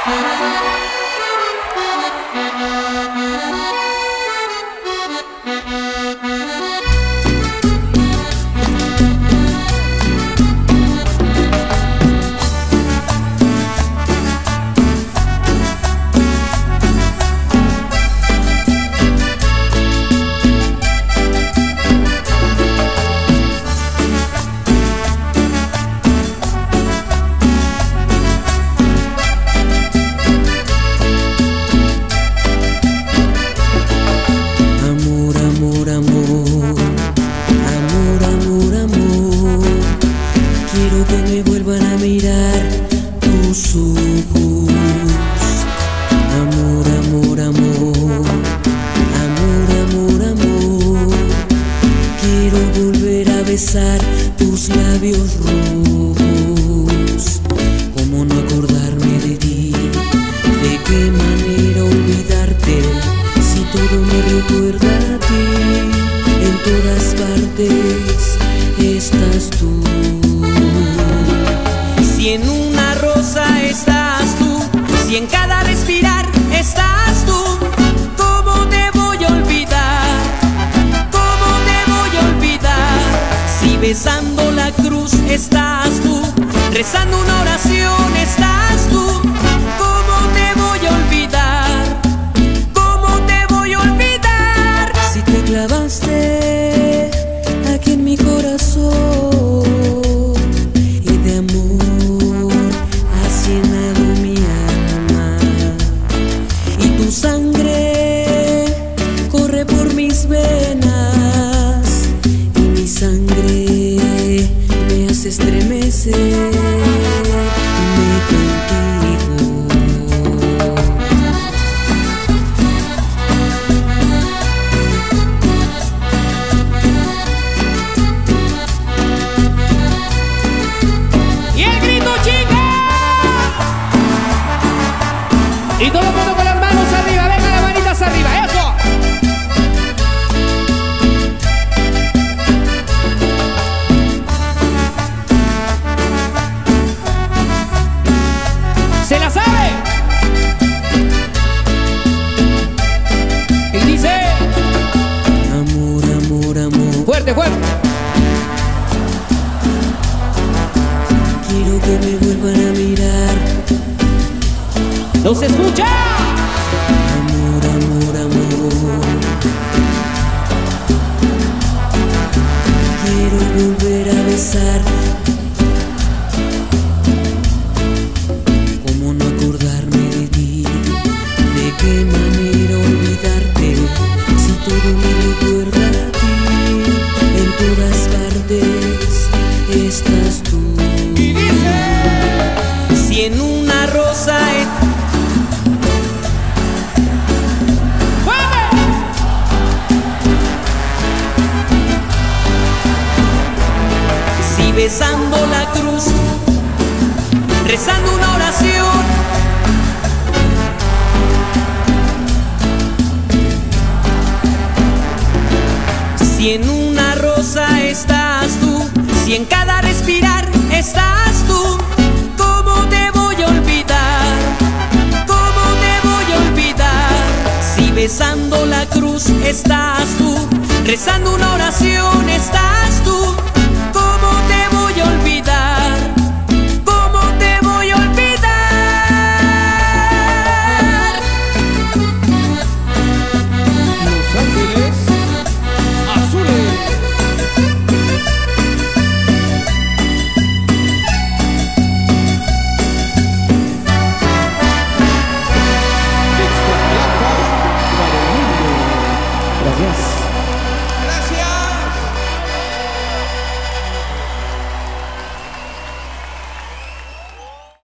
Tus labios rojos, cómo no acordarme de ti, de qué manera olvidarte, si todo me recuerda a ti, en todas partes estás tú. Si en una rosa estás tú, si en cada respirar estás tú, ¿cómo te voy a olvidar? ¿Cómo te voy a olvidar? Si besando la cruz estás tú, rezando una oración estás tú, ¿cómo te voy a olvidar? ¿Cómo te voy a olvidar? Si te clavaste aquí en mi corazón y de amor has llenado mi alma, y tu sangre corre por mis venas, y mi sangre me hace estremecer. Y todo el mundo con las manos arriba, venga, las manitas arriba, eso. ¿Se la sabe? Y dice: amor, amor, amor. Fuerte, fuerte. Quiero que me vuelvan a mirar. ¿No se escucha? Amor, amor, amor. Quiero volver a besar. ¿Cómo no acordarme de ti? ¿De qué manera olvidarte? Si todo me recuerda a ti, en todas partes estás tú. Y dice: si en una rosa besando la cruz, rezando una oración, si en una rosa estás tú, si en cada respirar estás tú, ¿cómo te voy a olvidar? ¿Cómo te voy a olvidar? Si besando la cruz estás tú, rezando una oración,